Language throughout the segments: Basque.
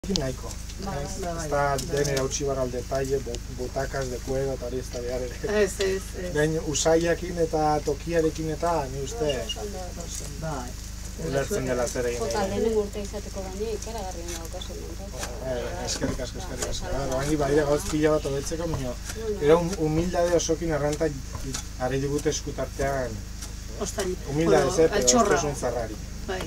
Nahiko. Está denera utzi bar al detalle, butacas de cuero eta hori ez da behar ere. Ez. Gain usaiakin eta tokiarekin eta ni uste ulertzen dela zer egin. Jota lehenengo urte izateko baina ikaragarria daukazu. Eskerrik asko. Baina baire gauz pila bat hobetzeko, baina era humildade osokin erranta ari digute eskutartean. Humildade ze, pero esto zarrari. Bai.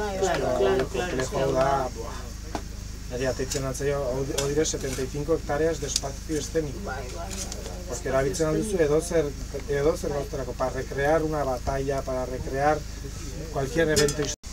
Claro. Neri ateitzen atzaio, hau dire 75 hectáreas de espacio escénico. Porque erabiltzen alduzu edo zer gautarako, para recrear una batalla, para recrear cualquier evento histórico.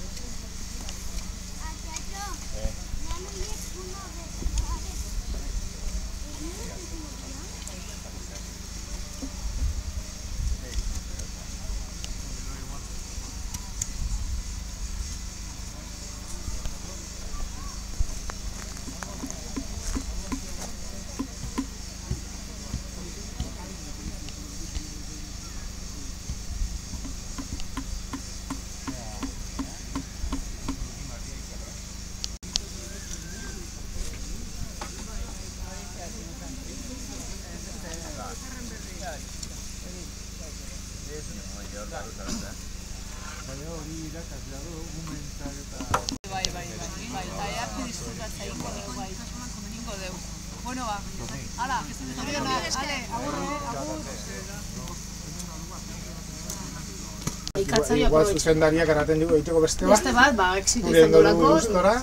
Bai, eta earte disfrutatza ingo bai, ingo deu. Bueno, ba, ala, Igual zuzendariak eraten dugu egiteko beste bat. Beste bat, exito izan dolako.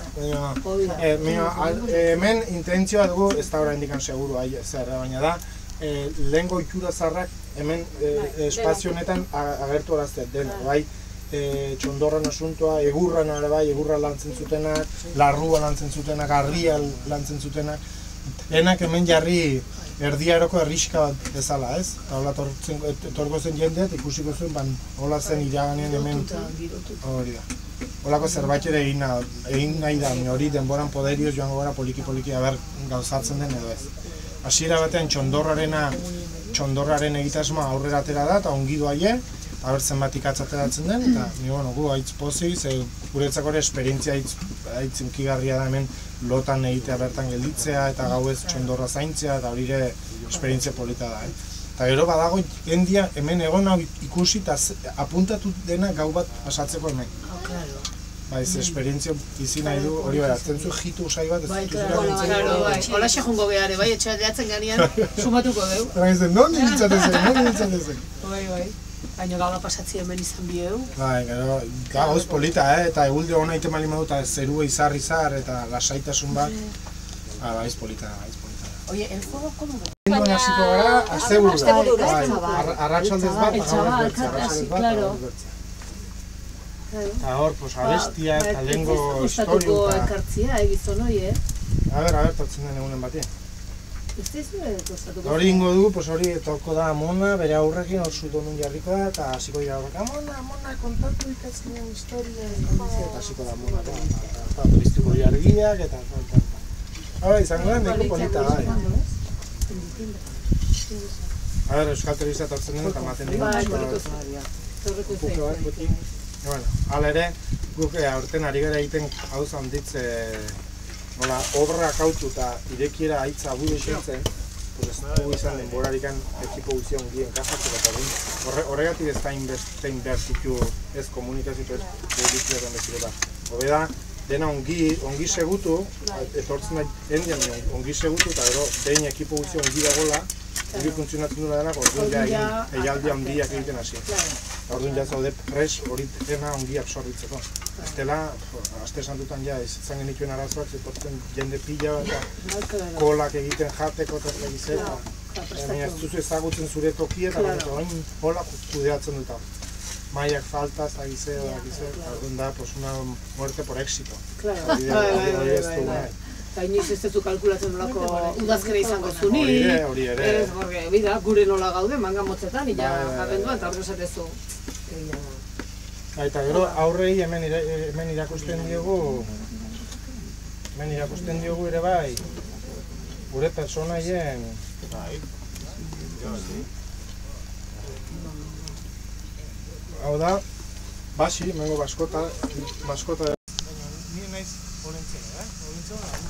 Hemen intentzioa dugu, ez da oraindik seguru zer, baina da, lehengo itura zarrak hemen espazio honetan agertu arazte dena, bai? Txondorran asuntoa, egurran ere bai, egurra lantzen zutenak, larrua lantzen zutenak, harria lantzen zutenak. Denak hemen jarri erdiaroko herrixka bat bezala, ez? Eta hola torko zen jendeat ikusiko zuen, hola zen iraganean hemen hori da. Holako zerbait ere egin nahi da, hori denboran poderioz joango gara poliki aber gauzatzen den edo ez. Hasiera batean txondorraren egitasmoa aurrera atera da, eta ongi doaie, aber zenbat ikatzateratzen den, eta gu haitz pozik, guretzako ere esperientzia haitz inkigarria da hemen lotan egitea bertan gelditzea, eta gauez txondorra zaintzea, eta hori ere esperientzia polita da. Eta gero badago jendia hemen egon hau ikusi eta apuntatu dena gau bat pasatzeko hemen. Baiz, esperientzia bizi nahi du, hori bera, zentzu jitu usai bat, ez zutuzera nintzen. Hola xe jongo behar, bai, etxateatzen ganean, sumatuko deu. Gaizen, nondi ditzatezen? Bai. Baina gaula pasatzi hemen izan biheu. Bai, gero, gauz polita, eta egulde hona ite mali maduta zerua izar, eta lasaitasun bat. Baiz polita. Oie, el fuego komo da? Enduan hasiko gara, asteburu. Arratxaldez bat, eta hor, abestia, eta lehengo historio. Gustatuko enkartzia, egizon hoi, A ber, tortzen den egunen batien. Ez dizue gustatuko? Hori ingo du, hori toko da Amona, bere aurrekin hor zudonun jarriko da, eta hasiko dira horrek, Amona, kontatu ikatzinen historia, eta hasiko da Amona, eta turistiko diargiak, eta Hora, izango da, neko polita da. A ber, euskal telebizia tortzen den, eta maten dugu. Hala ere, guk aurten ari gara egiten hau handitze obra kautu eta irekiera haitza abude esentzen, ez dugu izan denborarikan ekipo guzia ongien kasatzeko eta horregatik ez da inbertitu ez komunikazio ez edikioaren bezire bat. Hobeda, dena ongi segutu, etortzen da jendean ongi segutu eta gero behin ekipo guzia ongi dagoela, ongi funtzionatzen dula denak, orduan ja eialdi handiak egiten hasi. Orduan ja zaude pres hori dena ongi absorbitzeko. Estela, aste santutan ja izan genituen arazoak, zetortzen jende pila eta kolak egiten jateko eta egizera. Baina ez duzu ezagutzen zure tokia eta hain hola kudeatzen dut. Maiak falta, eta egizera, orduan da, una muerte por éxito. Hori ez du nahi. Eta inoiz ez duzu kalkulatzen nolako udazkera izango zunik. Hori ere. Gure nola gaude, manga motzetan, ila jarrendua eta horre esatezu. Eta gero aurrei hemen irakusten diogu ere bai gure personaien hau da Basi, mengo maskota. Ni naiz olentzena,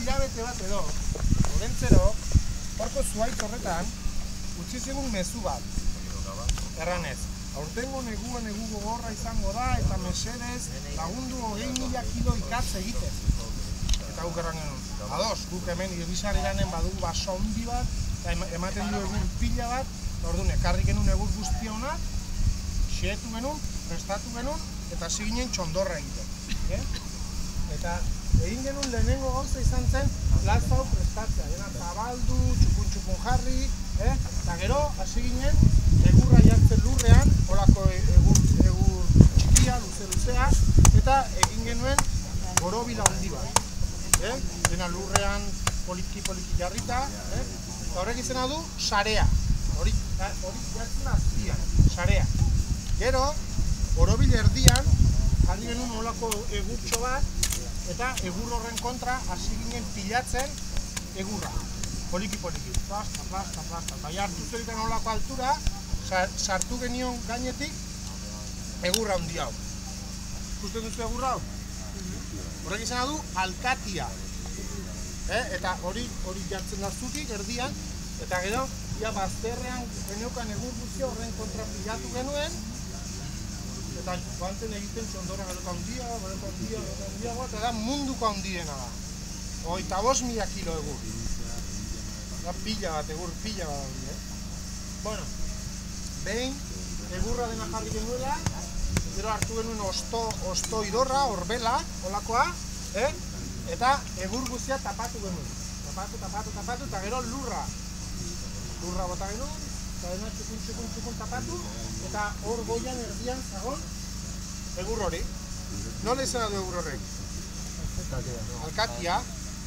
hilabete bat edo, olentzero, horko zuaitz horretan, utzi zigun mezu bat. Erranez, aurtengo negu gogorra izango da, eta mesedez lagundu 20.000 kilo ikatz egiten. Eta guk erran genuen, ados, guk hemen irisareranen badugu baso handi bat, eta ematen du egun pila bat, eta orduan ekarri genuen egur guztia honak, xehetu genuen, prestatu genuen, eta hasi ginen txondorra egiten. Eta egin genuen lehenengo gauza izan zen plaza hau prestatzea, dena zabaldu, txukun jarri, eta gero hasi ginen egurra jartzen lurrean, holako egur txikia, luzea, eta egin genuen borobila handi bat. Dena lurrean poliki jarrita, eta horrek izena du sarea. Hori jartzen azpian, sarea. Gero, borobil erdian, jarri genuen holako egurtxo bat, eta egur horren kontra hasi ginen pilatzen egurra. Poliki. Plasta. Eta hartu zeriten holako altura, sartu genion gainetik egurra handi hau. Ikusten duzu egurra hau? Horrek izena du alkatia. Eta hori jartzen da zutik erdian, eta gero, bazterrean geneukan egur guztia horren kontra pilatu genuen, eta joanten egiten txondorra gero handia, eta da munduko handiena da. 25.000 kilo egur. Da pila bat hori, Bueno, behin egurra dena jarri genuela, gero hartu genuen osto idorra, orbela, holakoa, eta egur guztia tapatu genuen. Tapatu, eta gero lurra bota genuen, eta dena txukun tapatu, eta hor goian erdian zagon egur hori. Nola izena du egur horrek? Alkatia,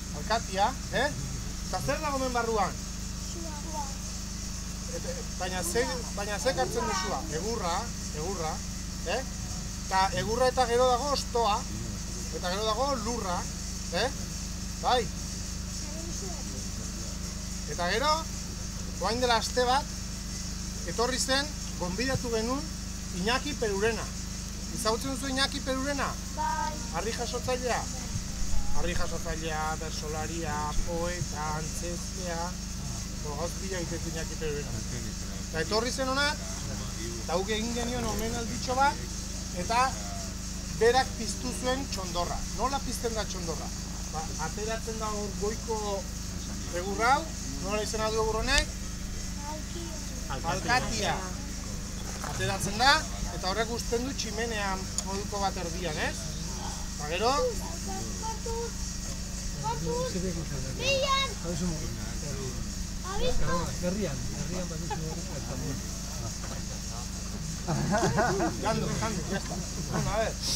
eta zer dago hemen barruan? Baina zek hartzen duzua? Egurra, eta egurra eta gero dago ostoa, eta gero dago lurra, bai? Eta gero, oain dela aste bat, etorri zen, gonbidatu genuen Iñaki Perurena. Izagutzen duzu Iñaki Perurena? Bai. Harri jasotzailea? Harri jasotzailea, bersolaria, poeta, antzezlea, gauz pila egiten Iñaki Perurena. Eta etorri zen honak, eta guk egin genion omenalditxo bat, eta berak piztu zuen txondorra. Nola pizten da txondorra? Ateratzen da hor goiko egurra hau, nola izena du egur honek? Alkatia. Ateratzen da, eta horrek uzten du tximenean moduko bat erdian, ez? Eta gero... Herrian Jandu, jazta. Bueno, a ver.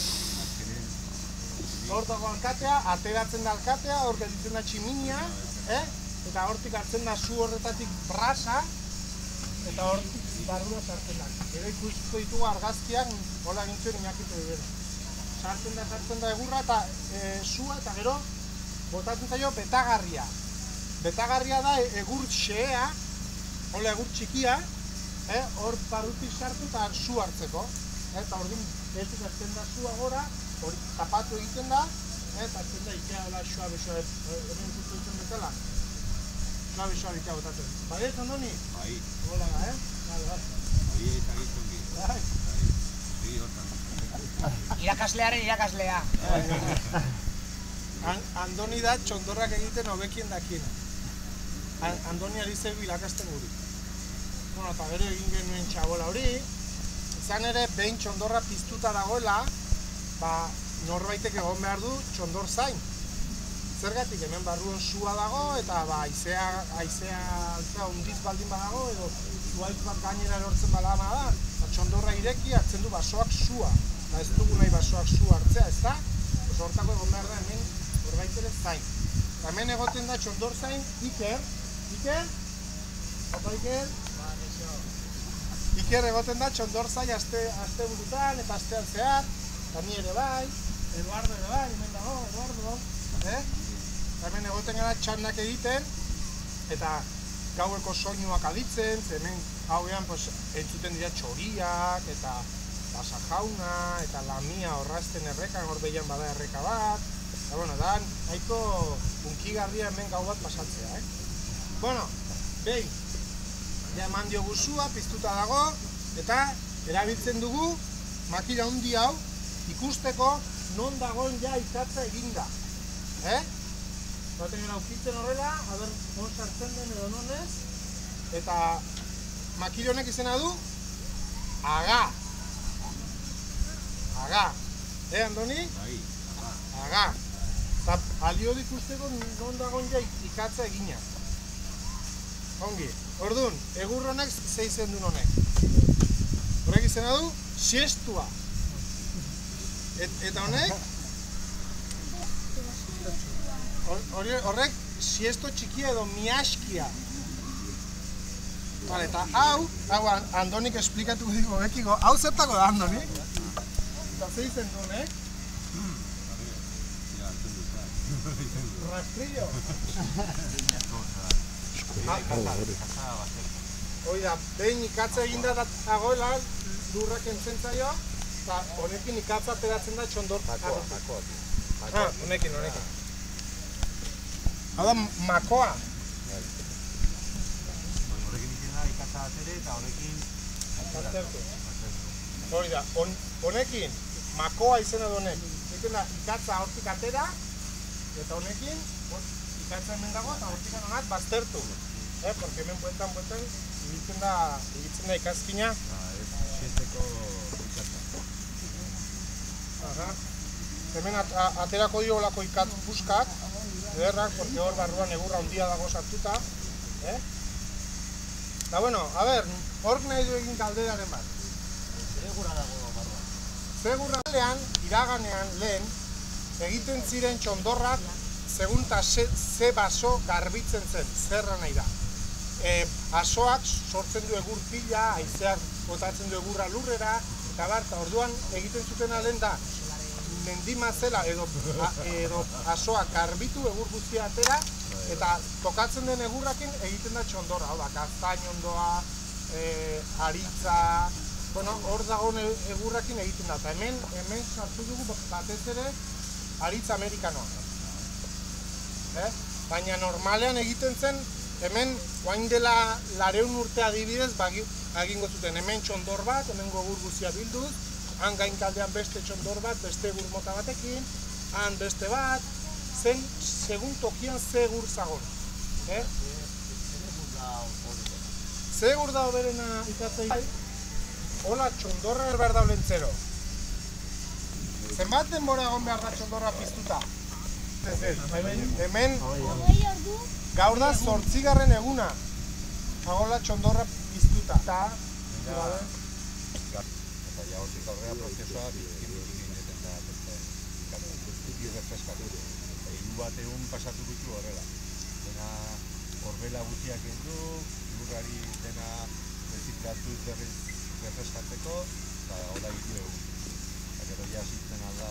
Hor dago alkatea, ateratzen da alkatea, hor gelditzen da tximinia, eta hortik hartzen da zu horretatik brasa, eta hortik barrura sartzen da. Gero ikusiko ditugu argazkiak, hola gintzuen Iñaki Perurena. Sartzen da egurra eta sua, eta gero botatzen zaio betagarria. Betagarria da egur xehea, hola egur txikia, hor barrutik sartu eta su hartzeko. Eta orduan behetik hartzen da sua gora, hori tapatu egiten da, eta hartzen da ikea hola suabe, hemen ikustu duten bezala. Suabe ikea botatzen. Bai ez, Andoni? Bai. Hola da, Bai. Eta gizongi. Bai. Egi hortan. Irakaslearen irakaslea. Andoni da txondorrak egiten hobekien dakiena. Andoni ari zeu irakasten guri. Bueno, eta gero egin genuen txabola hori, izan ere behin txondorra piztuta dagoela, norbaitek egon behar du txondor zain. Zergatik hemen barruan sua dago eta haizea hundiz baldin badago edo zuaitz bat gainera erortzen balama da, txondorra ireki hartzen du basoak sua. Eta ez dugu nahi basoak sua hartzea, ez da? Hortako egon behar da hemen norbait ere zain. Eta hemen egoten da txondor zain Iker. Opa Iker? Iker egoten da txondor zain aste burutan eta astean zehar, eta ni ere bai, Eduardo ere bai, hemen dago, Eduardo, hemen egoten gara txandak egiten, eta gaueko soinuak aditzen, hemen hauean entzuten dira txoriak, eta basa jauna, eta lamia horrazten errekan, hor behian bada erreka bat, bueno, da nahiko hunkigarria hemen gau bat pasatzea, Bueno, behin, ja eman diogu sua, piztuta dago, eta erabiltzen dugu makina handi hau ikusteko non dagoen ja ikatza eginda. Baten gara ukitzen horrela, haber non sartzen den edo non ez, eta makina honek izena du Aga. Aga. Andoni? Aga. Eta alio ikusteko non dagoen ja ikatza egina. Ongi. Orduan, egur honek ze izen duen honek. Horrek izena du, siestua. Eta honek, horrek siesto txikia edo miaskia. Eta hau Andonik esplikatuko dugu bekiko, hau zertako da Andoni? Eta ze izen duen, Rastrillo. Hoi da, behin ikatza eginda dagoela, lurrak entzen zaio, eta honekin ikatza ateratzen da txondor. Honekin. Hau da, makoa. Horrekin ikena ikatza atere eta horrekin... Aztertu. Hoi da, honekin, makoa izena du honek. Ikena ikatza hortik atera, eta honekin, ikatza hemen dago eta hortik anonat baztertu. Porque hemen bueltan, ibiltzen da ikazkina. Siesteko ikatza. Hemen aterako dio olako ikat buskak, ederrak, porque hor barruan egurra handia dago sartuta. Eta bueno, a ber, hork nahi du egin galderaren bat. Segura dago barruan. Segurralean, iraganean lehen, egiten ziren txondorrak segunta ze baso garbitzen zen, zerra nahi da. Asoak sortzen du egur pila, haizeak botatzen du egurra lurrera, eta orduan egiten zuten lehen da, mendimazela edo asoak garbitu egur guztia atera, eta tokatzen den egurrakin egiten da txondorra, hau da, kaztainondoa, aritza, hor dagoen egurrakin egiten da, eta hemen sartu dugu batez ere aritza amerikanoa. Baina normalean egiten zen, hemen oain dela 200 urte adibidez egingo zuten hemen txondor bat, hemen egur guztia bilduz, han gainkaldean beste txondor bat, beste egur mota batekin, han beste bat, zen segun tokian ze egur zagon. Ze egur da hoberena ikatzei? Hola, txondorra behar da olentzero. Zenbat denbora egon behar da txondorra piztuta? Hemen gaur da 8. eguna. Hagola txondorra piztuta. Eta ja hortik aurrera prozesua egiten da beste refreskatu. Hiru bat egun pasatu duzu horrela. Dena horbela guztiak endu, lurrari dena reziklatu berriz refreskatzeko, eta hola hiru egun. Eta gero ja zitzen alda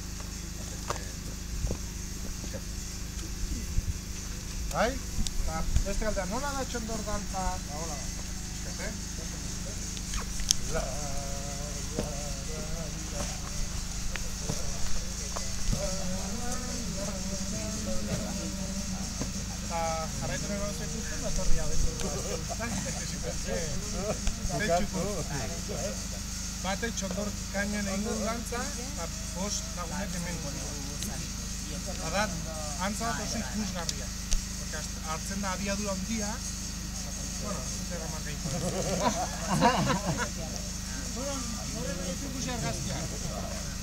bai? Beste galdera, nola da txondor dantza? Hola da. Eta jarraitzen egon zekuzten, datorria bate txondor kainan egin dut dantza, eta bost lagunek hemen Eta antza bat oso ikusgarria. Hartzen da abiadura handia, zer eman gehiago. Horren ikusi argazkia.